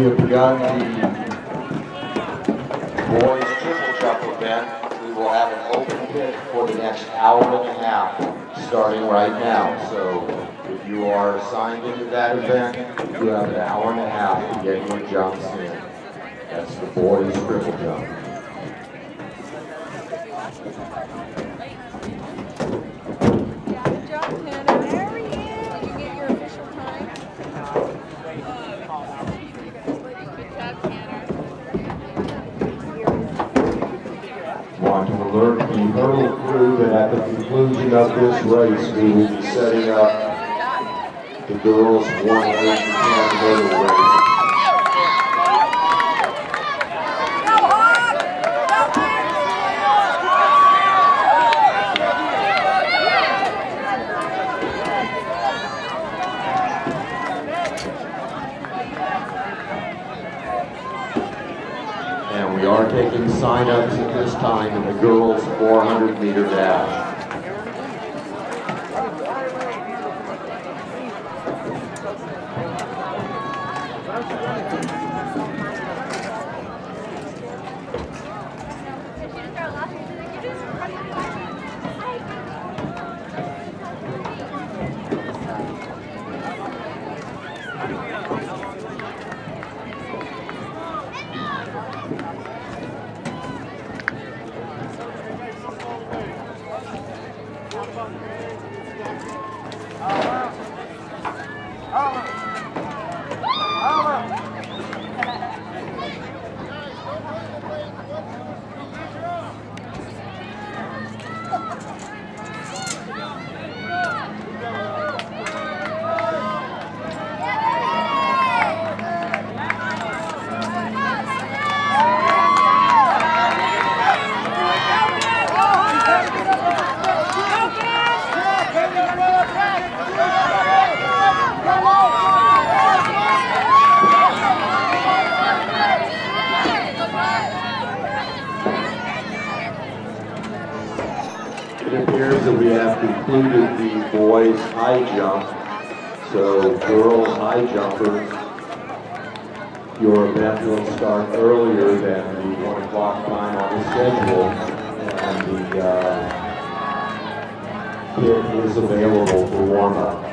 We have begun the boys triple jump event. We will have an open pit for the next hour and a half, starting right now. So if you are signed into that event, you have an hour and a half to get your jumps in. That's the boys triple jump. Want to alert the hurdle crew that at the conclusion of this race, we will be setting up the girls' 110 hurdle race. And we are taking sign-ups at this time in the girls' 400-meter dash. It appears that we have concluded the boys' high jump. So, girls' high jumpers, your event will start earlier than the 1 o'clock time on the schedule, and the pit is available for warm-up.